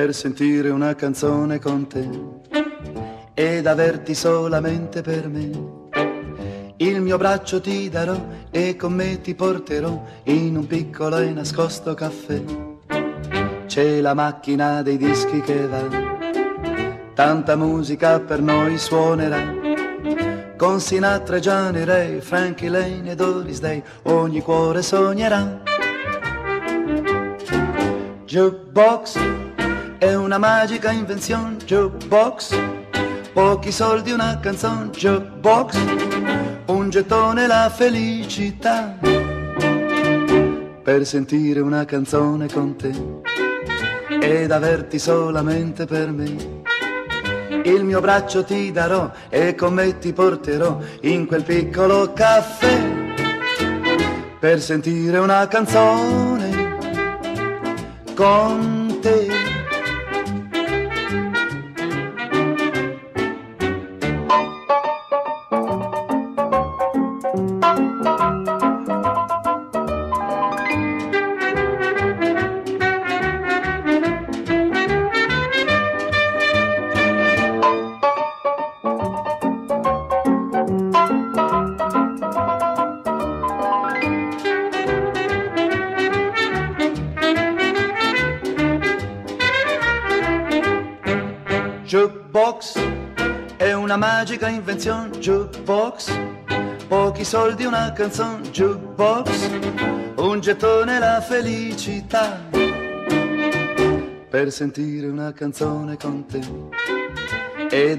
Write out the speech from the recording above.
per sentire una canzone con te ed averti solamente per me. Il mio braccio ti darò e con me ti porterò in un piccolo e nascosto caffè. C'è la macchina dei dischi che va, tanta musica per noi suonerà, con Sinatra e Johnny Ray, Frankie Lane e Doris Day, ogni cuore sognerà. Jukebox è una magica invenzione, jukebox, pochi soldi una canzone, jukebox, un gettone la felicità, per sentire una canzone con te ed averti solamente per me. Il mio braccio ti darò e con me ti porterò in quel piccolo caffè, per sentire una canzone con te. Jukebox è una magica invenzione, jukebox, pochi soldi una canzone, jukebox, un gettone la felicità, per sentire una canzone con te.